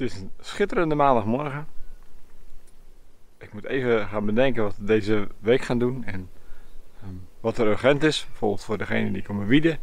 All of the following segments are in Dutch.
Het is een schitterende maandagmorgen. Ik moet even gaan bedenken wat we deze week gaan doen en wat er urgent is. Bijvoorbeeld voor degene die komen wieden.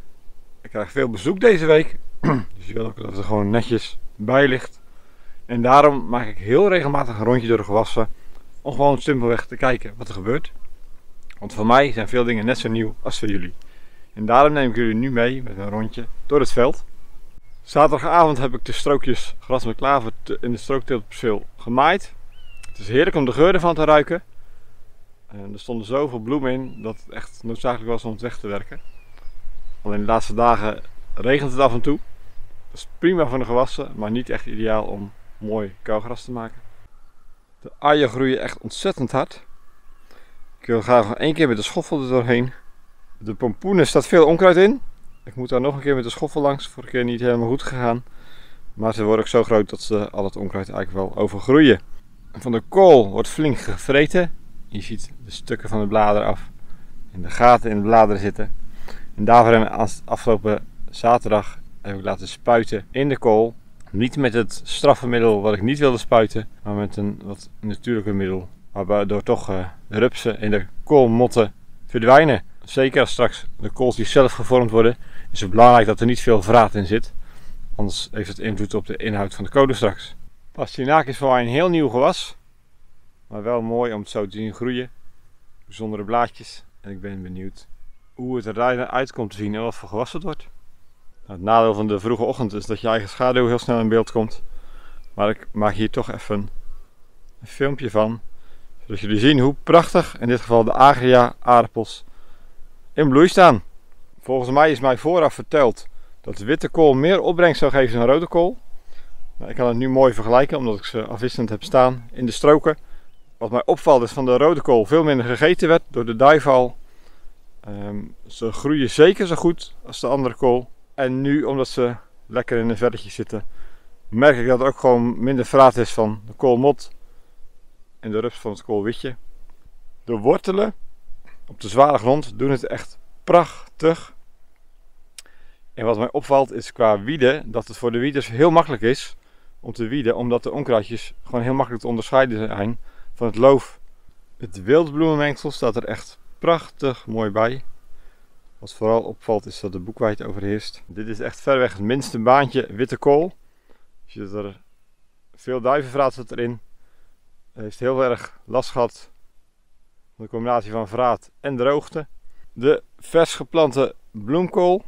Ik krijg veel bezoek deze week, dus je wil ook dat het er gewoon netjes bij ligt. En daarom maak ik heel regelmatig een rondje door de gewassen om gewoon simpelweg te kijken wat er gebeurt. Want voor mij zijn veel dingen net zo nieuw als voor jullie. En daarom neem ik jullie nu mee met een rondje door het veld. Zaterdagavond heb ik de strookjes gras met klaver in de strookteeltperceel gemaaid. Het is heerlijk om de geur ervan te ruiken. En er stonden zoveel bloemen in dat het echt noodzakelijk was om het weg te werken. Alleen de laatste dagen regent het af en toe. Dat is prima voor de gewassen, maar niet echt ideaal om mooi kauwgras te maken. De uien groeien echt ontzettend hard. Ik wil graag nog één keer met de schoffel er doorheen. De pompoenen staat veel onkruid in. Ik moet daar nog een keer met de schoffel langs. Vorige keer niet helemaal goed gegaan. Maar ze worden ook zo groot dat ze al het onkruid eigenlijk wel overgroeien. Van de kool wordt flink gevreten. Je ziet de stukken van de bladeren af. En de gaten in de bladeren zitten. En daarvoor hebben we afgelopen zaterdag heb ik laten spuiten in de kool. Niet met het straffe middel wat ik niet wilde spuiten. Maar met een wat natuurlijker middel. Waardoor toch de rupsen in de koolmotten verdwijnen. Zeker als straks de kooltjes zelf gevormd worden, is het belangrijk dat er niet veel vraat in zit. Anders heeft het invloed op de inhoud van de kolen straks. Pastinaak is voor mij een heel nieuw gewas. Maar wel mooi om het zo te zien groeien. Bijzondere blaadjes. En ik ben benieuwd hoe het eruit komt te zien en wat voor gewas het wordt. Nou, het nadeel van de vroege ochtend is dat je eigen schaduw heel snel in beeld komt. Maar ik maak hier toch even een filmpje van. Zodat jullie zien hoe prachtig in dit geval de Agria aardappels in bloei staan. Volgens mij is mij vooraf verteld dat witte kool meer opbrengst zou geven dan rode kool. Nou, ik kan het nu mooi vergelijken omdat ik ze afwisselend heb staan in de stroken. Wat mij opvalt is van de rode kool veel minder gegeten werd door de duival. Ze groeien zeker zo goed als de andere kool. En nu, omdat ze lekker in een velletje zitten, merk ik dat er ook gewoon minder vraat is van de koolmot en de rups van het koolwitje. De wortelen op de zware grond doen het echt prachtig. En wat mij opvalt is qua wieden dat het voor de wieders heel makkelijk is om te wieden, omdat de onkruidjes gewoon heel makkelijk te onderscheiden zijn van het loof. Het wildbloemenmengsel staat er echt prachtig mooi bij. Wat vooral opvalt is dat de boekwijd overheerst. Dit is echt verreweg het minste baantje witte kool. Je ziet dat er veel duivenvraat zit erin. Het heeft heel erg last gehad van de combinatie van vraat en droogte. De vers geplante bloemkool.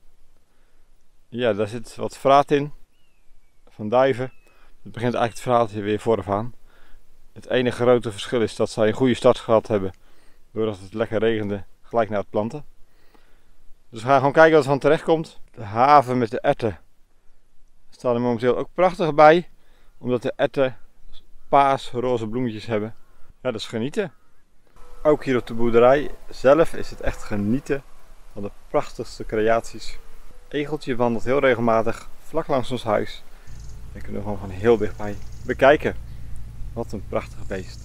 Ja, daar zit wat vraat in. Van duiven. Het begint eigenlijk het verhaaltje weer vooraf aan. Het enige grote verschil is dat zij een goede start gehad hebben. Doordat het lekker regende gelijk na het planten. Dus we gaan gewoon kijken wat er van terecht komt. De haven met de erwten staan er momenteel ook prachtig bij. Omdat de erwten paars-roze bloemetjes hebben. Ja, dat is genieten. Ook hier op de boerderij zelf is het echt genieten van de prachtigste creaties. Egeltje wandelt heel regelmatig vlak langs ons huis. En kunnen we gewoon van heel dichtbij bekijken. Wat een prachtig beest.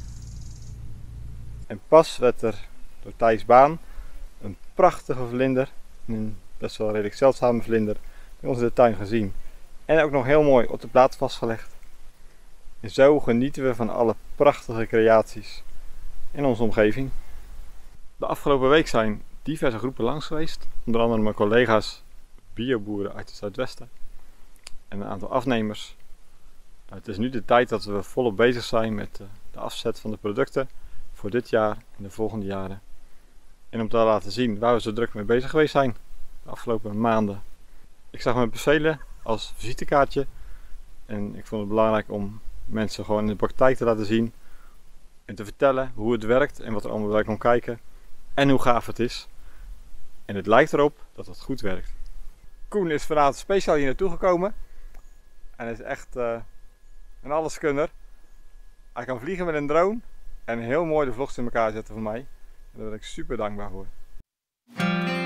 En pas werd er door Thijs Baan een prachtige vlinder, een best wel redelijk zeldzame vlinder, bij ons in de tuin gezien. En ook nog heel mooi op de plaat vastgelegd. En zo genieten we van alle prachtige creaties in onze omgeving. De afgelopen week zijn diverse groepen langs geweest. Onder andere mijn collega's bioboeren uit het zuidwesten. En een aantal afnemers. Het is nu de tijd dat we volop bezig zijn met de afzet van de producten voor dit jaar en de volgende jaren. En om te laten zien waar we zo druk mee bezig geweest zijn de afgelopen maanden. Ik zag mijn percelen als visitekaartje. En ik vond het belangrijk om mensen gewoon in de praktijk te laten zien. En te vertellen hoe het werkt en wat er allemaal bij komt kijken. En hoe gaaf het is. En het lijkt erop dat het goed werkt. Koen is vanavond speciaal hier naartoe gekomen. En is echt een alleskunner. Hij kan vliegen met een drone. En heel mooi de vlogs in elkaar zetten voor mij. En daar ben ik super dankbaar voor.